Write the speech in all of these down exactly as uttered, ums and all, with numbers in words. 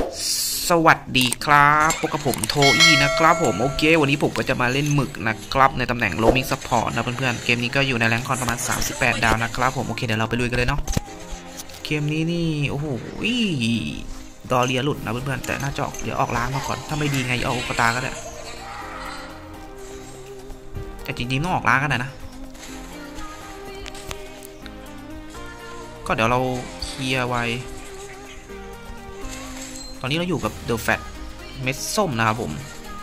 สวัสดีครับพบกับผมโทอี้นะครับผมโอเควันนี้ผมก็จะมาเล่นหมึกนะครับในตำแหน่งโรมิงซัพพอร์ตนะเพื่อนๆเกมนี้ก็อยู่ในแรงคอนประมาณสามสิบแปดดาวนะครับผมโอเคเดี๋ยวเราไปลุยกันเลยเนาะเกมนี้นี่โอ้โหดอเรียหลุดนะเพื่อนๆแต่น่าจะออกเดี๋ยวออกล้างมาก่อนถ้าไม่ดีไงเอาอุปตาก็ได้แต่จริงๆต้องออกล้างกันนะก็เดี๋ยวเราเคลียร์ไว้ตอนนี้เราอยู่กับเดอะแฟตเม็ดส้มนะครับผม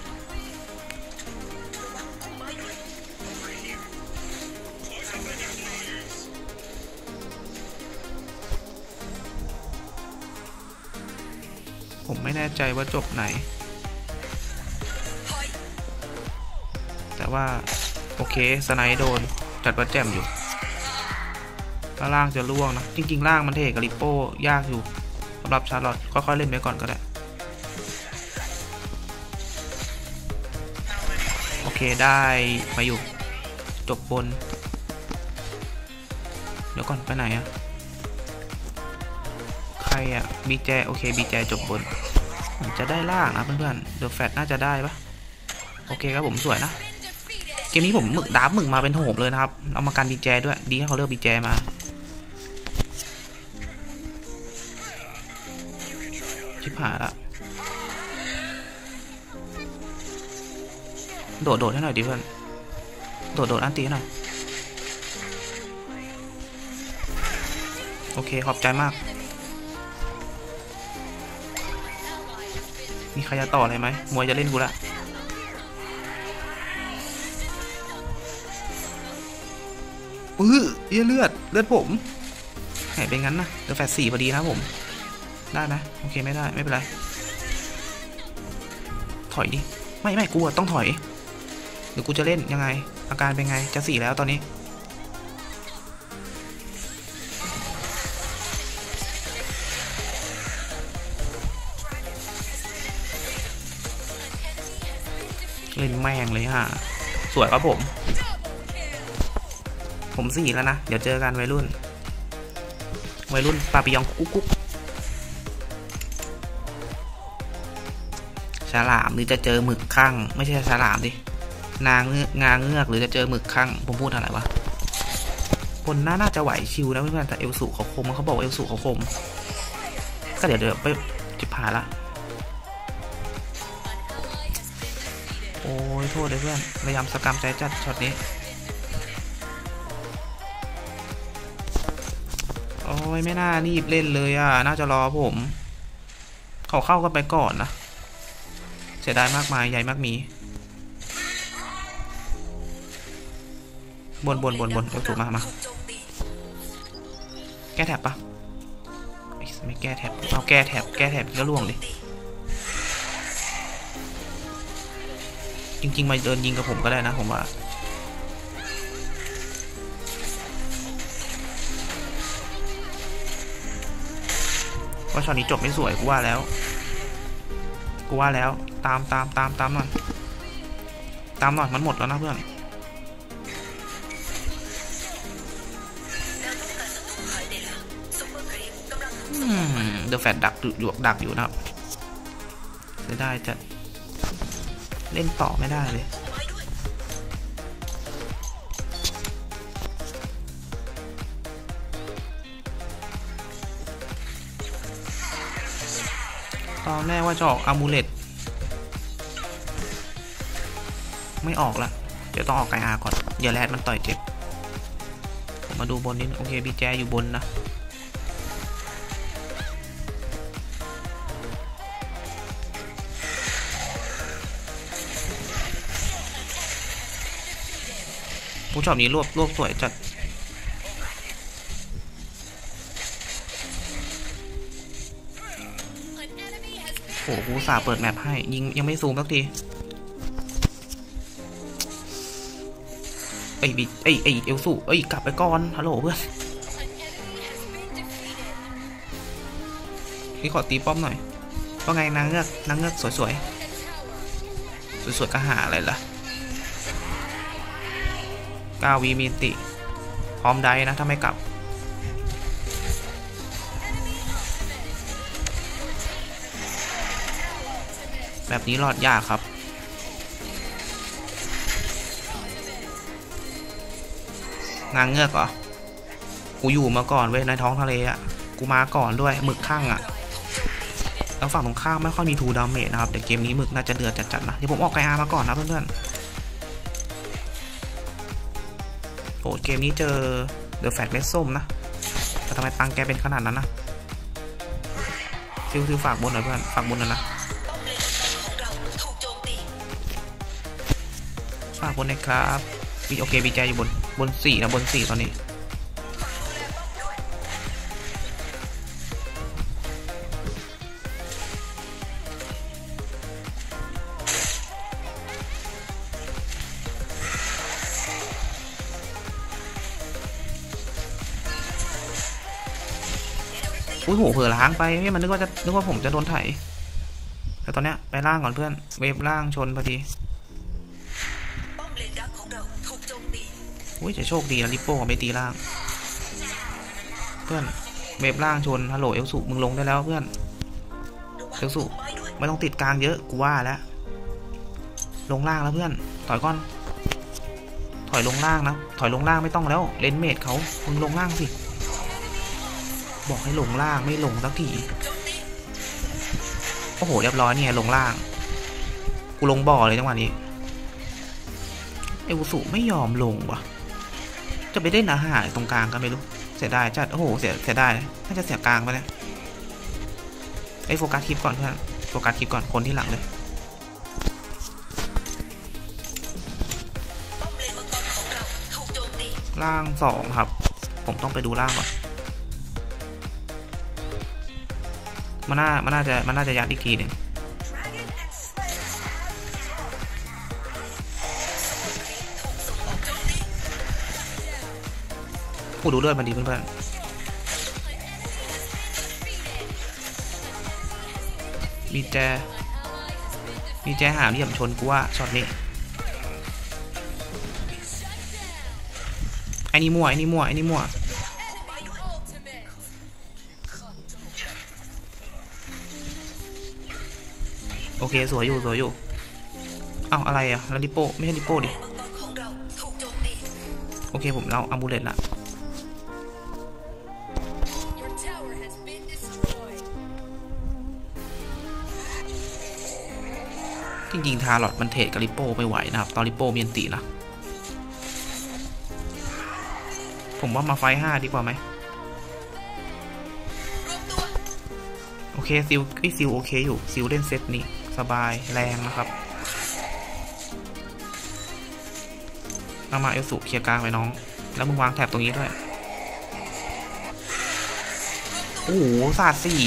ผมไม่แน่ใจว่าจบไหนแต่ว่าโอเคสไนด์โดนจัดว่าแจ่มอยู่ถ้าล่างจะล่วงนะจริงๆล่างมันเทกับริปโป้ยากอยู่สำหรับชาร์ลอตค่อยๆเล่นไปก่อนก็ได้โอเคได้มาอยู่จบบนเดี๋ยวก่อนไปไหนอะใครอะบีแจโอเคบีแจจบบนผมจะได้ล่างนะเพื่อนๆเดอะแฟตน่าจะได้ปะโอเคครับผมสวยนะเกมนี้ผมหมึกดับหมึกมาเป็นโหมเลยนะครับเอามากันบีแจด้วยดีที่เขาเลือกบีแจมาชิบหายละโดดโดดให้หน่อยดิเพื่อนโดดโดดอันตีหน่อยโอเคขอบใจมากมีใครจะต่ออะไรไหมมวยจะเล่นกูละปื้อเลือดเลือดเลือดผมแหมเป็นงั้นนะเดอะแฟตสี่พอดีนะผมได้ไหมโอเคไม่ได้ไม่เป็นไรถอยดิไม่ไม่กูต้องถอยหรือกูจะเล่นยังไงอาการเป็นไงจะสี่แล้วตอนนี้เล่นแม่งเลยฮะสวยครับผมผมสี่แล้วนะเดี๋ยวเจอกันวัยรุ่นวัยรุ่นปาปิยองกุ๊กกุ๊กฉลามหรือจะเจอหมึกคั่งไม่ใช่ฉลามดินางงางเงือกหรือจะเจอหมึกคั่งผมพูดอะไรวะคนน่าน่าจะไหวชิวนะเพื่อนแต่เอลสูเขาคมเขาบอกเอลสูเขาคมก็เดี๋ยวเดี๋ยวไปจิบหาละโอ้ยโทษเลยเพื่อนพยายามสกรรมใจจัดช็อตนี้โอ้ยไม่น่ารีบเล่นเลยอ่ะน่าจะรอผมเขาเข้ากันไปก่อนนะเสียดายมากมายใหญ่มากมีบนบนบนบนเอาถูกมามาแก้แถบปะไม่แก้แถบเอาแก้แถบแก้แถบก็ล่วงดิจริงๆมาเดินยิงกับผมก็ได้นะผมว่าว่าช็อตนี้จบไม่สวยกูว่าแล้วกูว่าแล้วตามตามตามตามหน่อยตามหน่อยมันหมดแล้วนะเพื่อนเดอะแฟตดักอยู่ดักอยู่นะครับจะได้จะเล่นต่อไม่ได้เลยตอนแรกว่าจะออกอามูเลตไม่ออกละเดี๋ยวต้องออกไกอาก่อนอย่าแรดมันต่อยเจ็บผมมาดูบนนิดโอเคบีแจอยู่บนนะผู้ชอบนี้รวบรวบสวยจัดโอ้โหสาเปิดแมปให้ยิงยังไม่ซูมสักทีไอ้บิไอ้ไอ้เอลสูเอ้ยกลับไปก่อนฮัลโหลเพื่อนนี่ขอตีป้อมหน่อยว่าไงนางเงือกนางเงือกสวยสวยสวยๆก็หาอะไรล่ะก้าวีมีติพร้อมได้นะถ้าไม่กลับแบบนี้รอดยากครับนางเงือกเหรอกูอยู่มาก่อนเว้ยในท้องทะเลอ่ะกูมาก่อนด้วยหมึกข้างอ่ะแล้วฝั่งตรงข้ามไม่ค่อยมีทูดาเมจนะครับแต่เกมนี้หมึกน่าจะเดือดจัดๆนะเดี๋ยวผมออกไกอามาก่อนนะเพื่อนๆโอ้เกมนี้เจอเดอะแฟตเม็ดส้มนะแต่ทำไมตังแกเป็นขนาดนั้นนะซิวซิวฝากบนหน่อยเพื่อนฝากบนหน่อยนะฝากบนหน่อยครับโอเคบีแจอยู่บนบนสี่นะบนสี่ตอนนี้อุ้ยโหเผลอล้างไปไม่มันนึกว่าจะนึกว่าผมจะโดนไถแต่ตอนเนี้ยไปล่างก่อนเพื่อนเวฟล่างชนพอดีอุ้ยจะโชคดีนะลิปโป้ไปตีล่างเพื่อนเวฟล่างชนฮัลโหลเอลสุมึงลงได้แล้วเพื่อนเอลสุไม่ต้องติดกลางเยอะกูว่าแล้วลงล่างแล้วเพื่อนถอยก่อนถอยลงล่างนะถอยลงล่างไม่ต้องแล้วเลนเมดเขามึงลงล่างสิบอกให้ลงล่างไม่ลงสักทีโอ้โหเรียบร้อยเนี่ยลงล่างกูลงบ่อเลยจังหวะนี้เอลสุไม่ยอมลงวะจะไปได้อาหารตรงกลางก็ไม่รู้เสียดายจัดโอ้โหเสียเสียดายน่าจะเสียกลางไปเนี่ยไอ้โฟกัสคลิปก่อนเพื่อนโฟกัสคลิปก่อนคนที่หลังเลยล่างสองครับผมต้องไปดูล่างก่อนมันน่ามันน่าจะมันน่าจะยัดอีกทีหนึ่งกูดูเลือดมันดีเพื่อนๆมีแจมีแจหามเหลี่ยมชนกูว่าช็อตนี้ไอ้นี่มั่วไอ้นี่มั่วไอ้นี่มั่วโอเคสวยอยู่สวยอยู่เอ้าอะไรอะแล้วลิโป้ไม่ใช่ลิโป้ดิโอเคผมเอาอัมบูเลตละจริงๆทาร์ลอตมันเทรดกับลิโป้ไม่ไหวนะครับตอนลิโป้มีอันตีนะผมว่ามาไฟห้าดีกว่าไหมโอเคซิลไอซิลโอเคอยู่ซิลเล่นเซตนี้สบายแรงนะครับเอามาเอลสุเคลียร์กลางไปน้องแล้วมึงวางแถบตรงนี้ด้วยโอ้โหศาสตร์สี่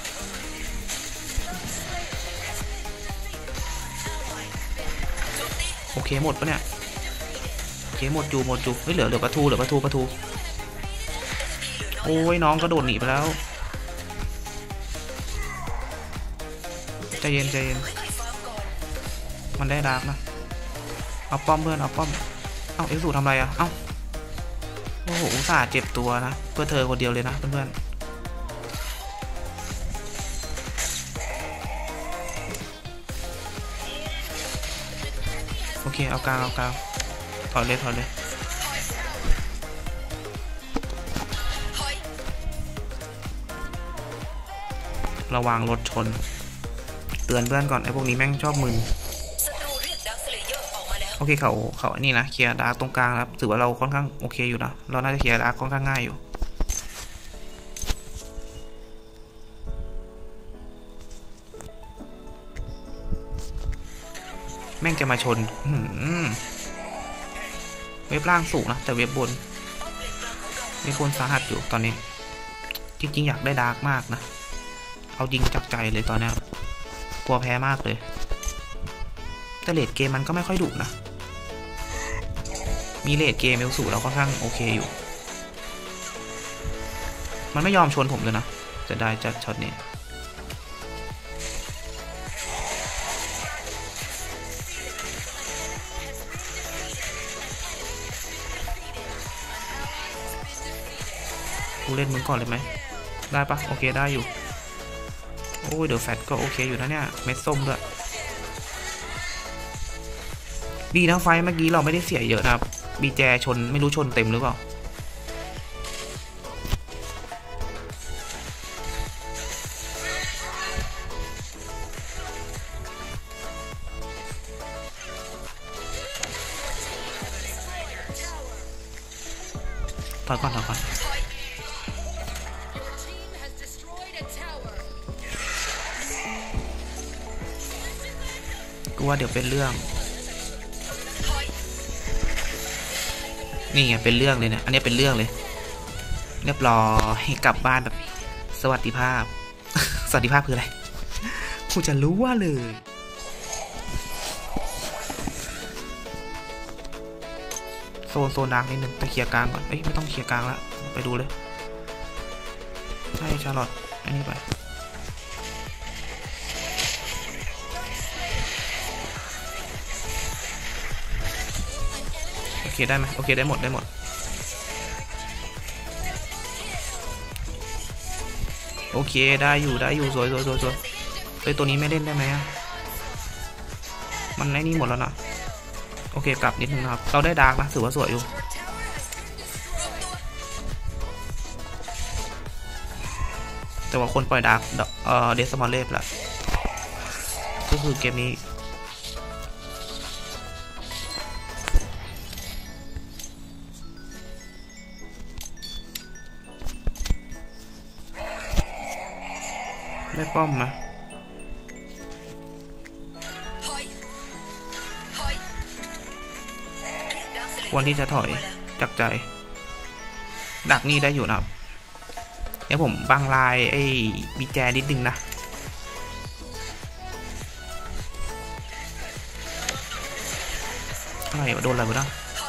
โอเคหมดปะเนี่ยโอเคหมดอยู่หมดอยู่ไม่เหลือเหลือประตูเหลือประตูประตูโอ้ยน้องกระโดดหนีไปแล้วใจเย็นใจเย็นมันได้ดาร์กนะเอาป้อมเพื่อนเอาป้อมเอาเอลสูทำไรอะเอ้าโอ้โหอุตส่าห์เจ็บตัวนะเพื่อเธอคนเดียวเลยนะเพื่อนๆโอเคเอากลางเอากลางถอยเลยถอยเลยระวังรถชนเตือนเพื่อนก่อนไอ้พวกนี้แม่งชอบมึนโอเคเขาเขาอันนี้นะเคลียร์ดาร์กตรงกลางครับถือว่าเราค่อนข้างโอเคอยู่นะเราน่าจะเคลียร์ดาร์กค่อนข้างง่ายอยู่แม่งจะมาชนเว็บล่างสูงนะแต่เว็บบนเว็บบนสาหัสอยู่ตอนนี้จริงๆอยากได้ดาร์กมากนะเอาจริงจักใจเลยตอนนี้กลัวแพ้มากเลยแต่เลดเกมมันก็ไม่ค่อยดุนะมีเลดเกมเอลสูเราค่อนข้างโอเคอยู่มันไม่ยอมชนผมเลยนะจะได้จัดช็อตนี้กูเล่นมึงก่อนเลยไหมได้ปะโอเคได้อยู่โอ้ยเดอะแฟตก็โอเคอยู่นะเนี่ยเม็ดส้มด้วยดีนะไฟเมื่อกี้เราไม่ได้เสียเยอะนะครับบีแจชนไม่รู้ชนเต็มหรือเปล่าถอยก่อนถอยก่อนกูว่าเดี๋ยวเป็นเรื่องนี่ไงเป็นเรื่องเลยเนี่ยอันนี้เป็นเรื่องเลยเรียบร้อยให้กลับบ้านแบบสวัสดิภาพ สวัสดิภาพคืออะไรกูจะรู้ว่าเลยโซนโซนดังนิดนึงไปเคลียร์กลางก่อนเอ้ยไม่ต้องเคลียร์กลางแล้วไปดูเลยใช่ชาร์ลอตอันนี้ไปโอเคได้ไหมโอเคได้หมดได้หมดโอเคได้อยู่ได้อยู่สวยสวยสวยสวยเฮ้ยตัวนี้ไม่เล่นได้ไหมมันไอ้นี่หมดแล้วนะโอเคกลับนิดนึงนะครับเราได้ดาร์กนะถือว่าสวยอยู่แต่ว่าคนปล่อยดาร์กเอ่อเดสมอลเลฟแหละก็คือเกมนี้ได้ป้อมนะควรที่จะถอยจากใจดักนี่ได้อยู่นะครับเดี๋ยวผมบังลายไอ้บีแจนิดนึงนะอะไรวะโดนอะไรวะนะ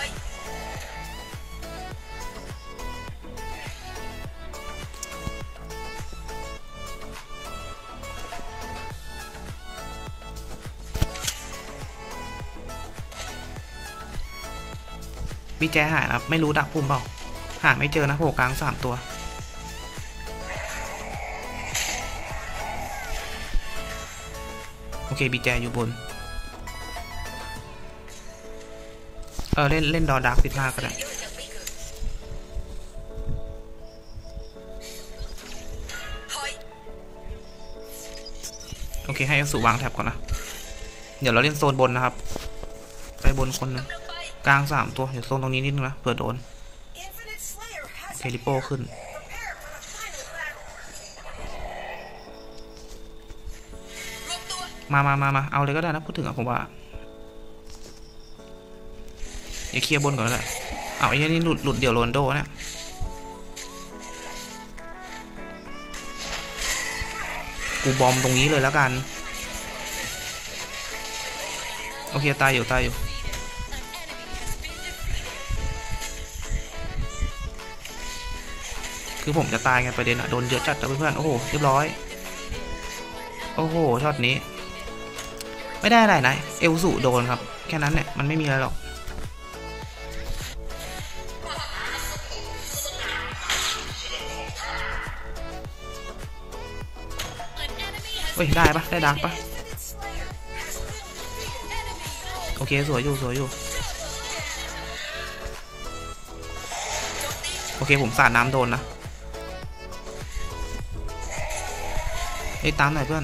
บีแจหายนะไม่รู้ดักปุ่มเปล่าหาไม่เจอนะโผล่กลางสามตัวโอเคบีแจอยู่บนเออเล่นเล่นดอดักสิบห้าก็ได้โอเคให้สูวางแท็บก่อนนะเดี๋ยวเราเล่นโซนบนนะครับไปบนคนนึงกลางสามตัวเดี๋ยวโซนตรงนี้นิดนึงนะเผื่อโดนเคลิโป้ขึ้นมามามามาเอาเลยก็ได้นะพูดถึงอะผมว่าเดี๋ยวเคลียร์บนก่อนเลยเอาไอ้นี่หลุดหลุดเดี่ยวโรนโดเนี่ยกูบอมตรงนี้เลยแล้วกันโอเคตายอยู่ตายอยู่คือผมจะตายไงประเด็นอะโดนเยอะจัดแต่เพื่อนๆโอ้โหเรียบร้อยโอ้โหช็อตนี้ไม่ได้อะไรนะเอลสูโดนครับแค่นั้นเนี่ยมันไม่มีอะไรหรอกเฮ้ยได้ปะได้ดักปะโอเคสวยอยู่สวยอยู่โอเคผมสาดน้ำโดนนะไอ้ตามหน่อยเพื่อน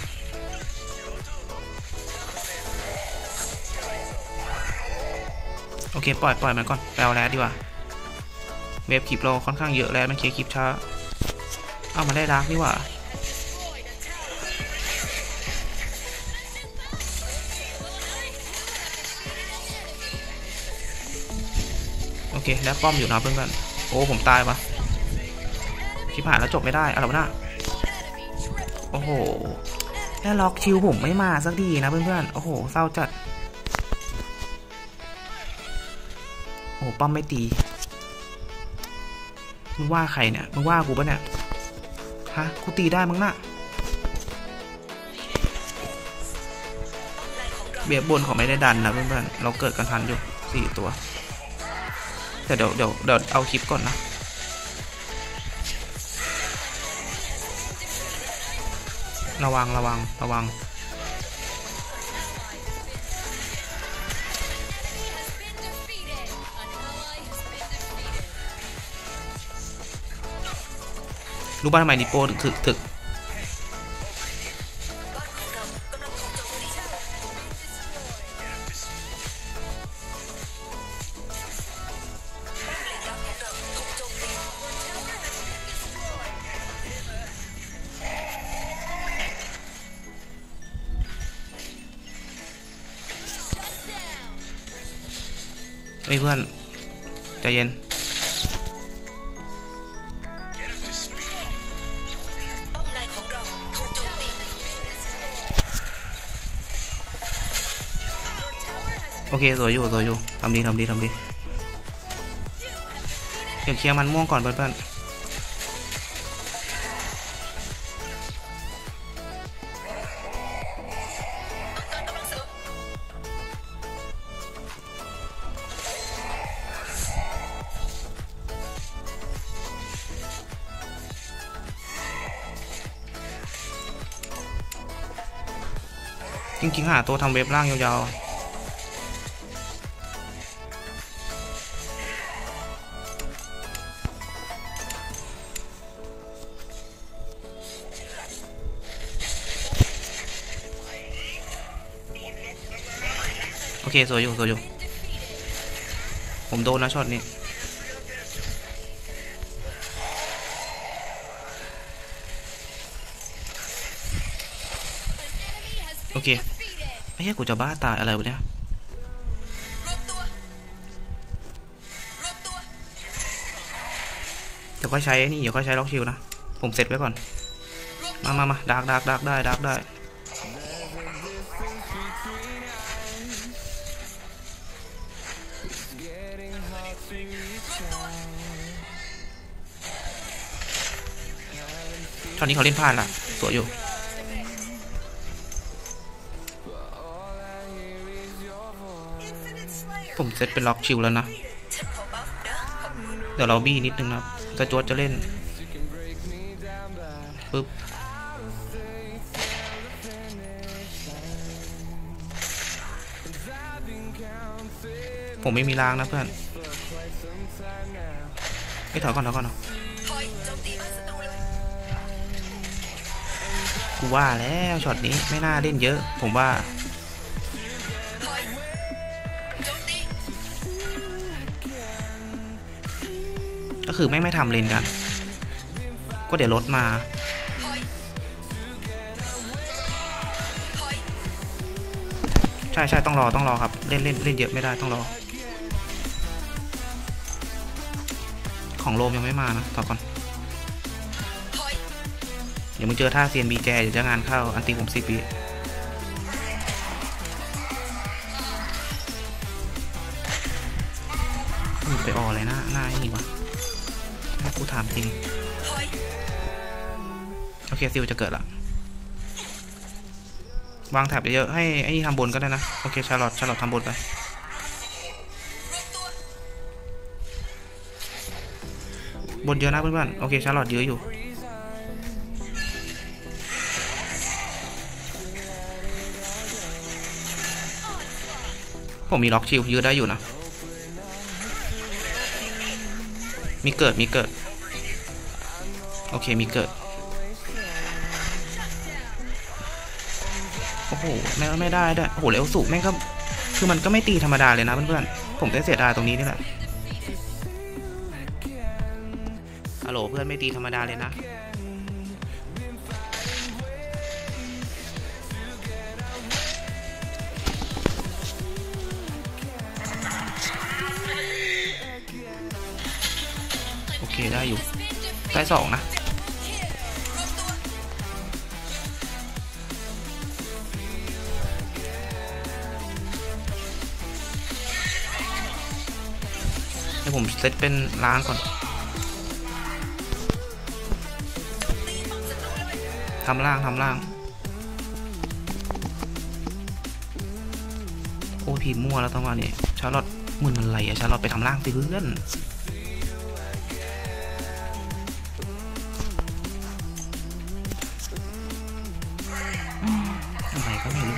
โอเคปล่อยปล่อยมันก่อนแปลแล้วดีกว่าเวฟคลิปเราค่อนข้างเยอะแล้วมันเคลียร์คลิปช้าเอามาได้ดักดีกว่าโอเคแล้วป้อมอยู่นะเพื่อนๆโอ้ผมตายปะคลิปผ่านแล้วจบไม่ได้อะไรวะน่ะโอ้โหแล้วล็อกคิวผมไม่มาสักทีนะเพื่อนๆโอ้โหเศร้าจัดโอ้ป้อมไม่ตีมึงว่าใครเนี่ยมึงว่ากูปะเนี่ยฮะกูตีได้มั้งน่ะเบียบบนเขาไม่ได้ดันนะเพื่อนๆเราเกิดกันทันอยู่สี่ตัวแต่เดี๋ยวเดี๋ยวเดี๋ยวเอาคลิปก่อนนะระวังระวังระวังรู้บ้านทำไมนิโป้ถึกถึกเฮ้ยเพื่อนใจเย็นโอเคสวยอยู่สวยอยู่ทำดีทำดีทำดีเดี๋ยวเคลียร์มันม่วงก่อนเพื่อนๆจริงๆหาตัวทำเว็บล่างยาวๆโอเคสวยอยู่สวยอยู่ผมโดนนะช็อตนี้โอเคไอ้เหี้ยกูจะบ้าตายอะไรวะเนี่ยเดี๋ยวก็ใช้นี่เดี๋ยวก็ใช้ล็อกชิลนะผมเสร็จไว้ก่อนมามามาดักดักดักได้ดักได้ตอนนี้เขาเล่นพลาดละสวยอยู่ผมเซตเป็นล็อกชิลแล้วนะเดี๋ยวเราบี้นิดนึงนะกระจวดจะเล่นปึ๊บผมไม่มีล้างนะเพื่อนไปถอยก่อนถอยก่อนเนาะกูว่าแล้วช็อตนี้ไม่น่าเล่นเยอะผมว่าก็คือไม่ไม่ทำเลนกันก็เดี๋ยวรถมาใช่ใช่ต้องรอต้องรอครับเล่นเล่นเล่นเยอะไม่ได้ต้องรอของโรมยังไม่มานะต่อก่อนเดี๋ยวมึงเจอท่าเซียนบีแกเดี๋ยวจะงานเข้าอันตีผมสิบปีไปอออะไรหน้าหน้าอย่างนี้วะถ้ากูถามจริงโอเคซิลจะเกิดละวางแถบเยอะให้ไอ้นี่ทำบนก็ได้นะโอเคชาร์ลอตชาร์ลอตทำบนไปบนเยอะนะเพื่อนๆโอเคชาร์ลอตเยอะอยู่ผมมีล็อกชิลยืดได้อยู่นะมีเกิดมีเกิดโอเคมีเกิดโอ้โหไม่ไม่ได้ด้วยโอ้โหเร็วสุดแม่งก็คือมันก็ไม่ตีธรรมดาเลยนะเพื่อนๆผมได้เสียดายตรงนี้นี่แหละฮัลโหลเพื่อนไม่ตีธรรมดาเลยนะโอเคได้อยู่ได้สองนะเดี๋ยวผมเซตเป็นล้างก่อนทำล่างทำล่างโอ้พีมั่วแล้วต้องมาเนี่ยชาร์ลอตมึนอะไรอะชาร์ลอตไปทำล่างสิเพื่อนอะไรก็ไม่รู้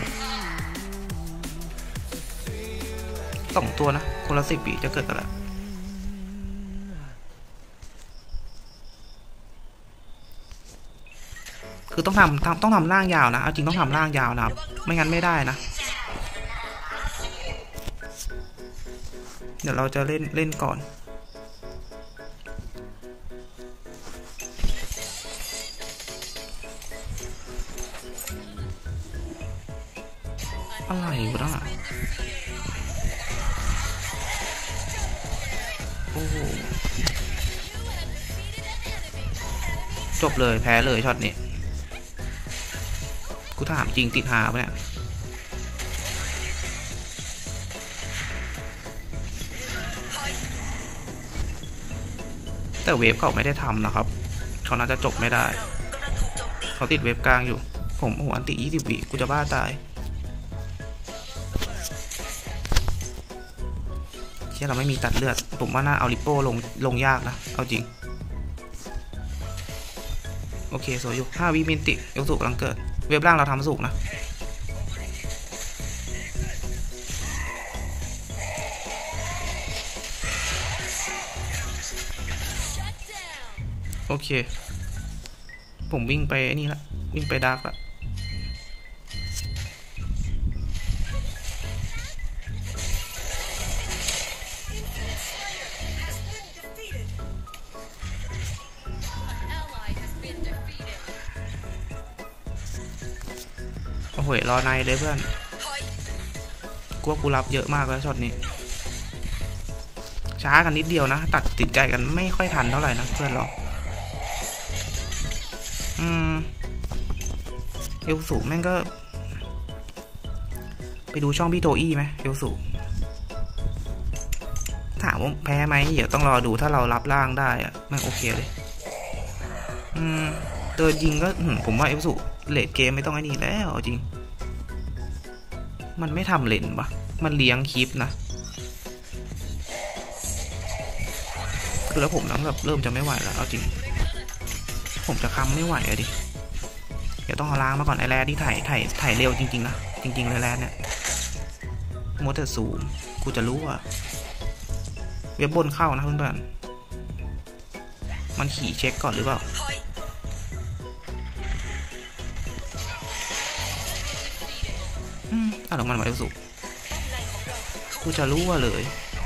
สองตัวนะคนละสิบปีจะเกิดกันละต้องทำต้องทำร่างยาวนะเอาจริงต้องทำร่างยาวนะครับไม่งั้นไม่ได้นะเดี๋ยวเราจะเล่นเล่นก่อนอะไรวะน่ะโอ้จบเลยแพ้เลยช็อตนี้กูถามจริงติดหาปะเนี่ยแต่เวฟเขาไม่ได้ทำนะครับเขาน่าจะจบไม่ได้เขาติดเวฟกลางอยู่ผมโอ้โหอันติยี่สิบวิกูจะบ้าตายเชื่อเราไม่มีตัดเลือดผมว่าน่าเอาลิปโป้ลงลงยากนะเอาจริงโอเคสวยอยู่ห้าวิมินติเอลสุกำลังเกิดเว็บล่างเราทำสุกนะโอเคผมวิ่งไปนี่ละวิ่งไปดาร์กละโอ้โหรอในเลยเพื่อนกลัวกูรับเยอะมากแล้วช็อตนี้ช้ากันนิดเดียวนะตัดติดใจกันไม่ค่อยทันเท่าไหร่นะเพื่อนเราอืมเอลสูแม่งก็ไปดูช่องพี่โทอี้ไหมเอลสูถามว่าแพ้ไหมเดี๋ยวต้องรอดูถ้าเรารับร่างได้อะแม่งโอเคเลยอืมเดินยิงก็ผมว่าเอลสูเลดเกมไม่ต้องไอ้นี่แล้วจริงมันไม่ทำเลนปะมันเลี้ยงคลิปนะคือแล้วผมนั้นแบบเริ่มจะไม่ไหวแล้วเอาจริงผมจะค้ำไม่ไหวอะดิเดี๋ยวต้องเอาล้างมาก่อนไอแรดที่ถ่ายถ่ายถ่ายเร็วจริงๆนะจริงๆเลยแรดเนี่ยโมเตอร์ซูมกูจะรู้ว่าเว็บบนเข้านะเพื่อนๆมันขี่เช็คก่อนหรือเปล่าอืมอ่ะหรอมันมาเอลสุกูจะรู้ว่าเลย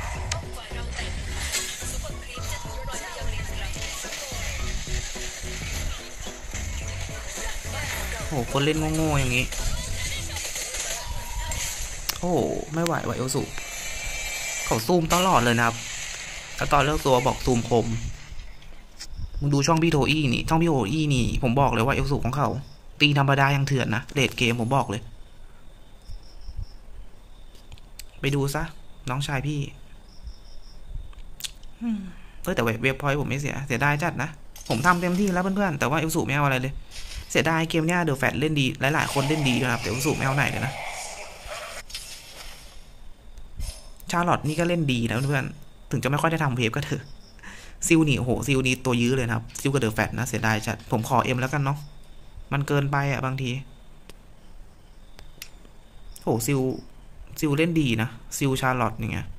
โอ้คนเล่นโง่ๆอย่างนี้โอ้ไม่ไหวไหวเอลสุเขาซูมตลอดเลยนะครับแล้วตอนเลือกตัวบอกซูมคมมึงดูช่องพี่โทอี้นี่ช่องพี่โทอี้นี่ผมบอกเลยว่าเอลสุของเขาตีธรรมดายังเถื่อนนะเดทเกมผมบอกเลยไปดูซะน้องชายพี่เออแต่เว็บพอยต์ผมไม่เสียเสียดายจัดนะผมทำเต็มที่แล้วเพื่อนๆแต่ว่าเอลสุไม่เอาอะไรเลยเสียดายเกมเนี้ยเดอะแฟตเล่นดีหลายๆคนเล่นดีนะครับแต่เอลสุไม่เอาไหนเลยนะชาร์ลอตนี่ก็เล่นดีนะเพื่อนๆถึงจะไม่ค่อยได้ทำเพลก็เถอะซิลนี่โอ้โหซิลนี่ตัวยื้อเลยนะครับซิลกับเดอะแฟตนะเสียดายจัดผมขอเอ็มแล้วกันเนาะมันเกินไปอ่ะบางทีโอ้ซิลซิลเล่นดีนะซิลชาร์ลอตอย่างเงี้ย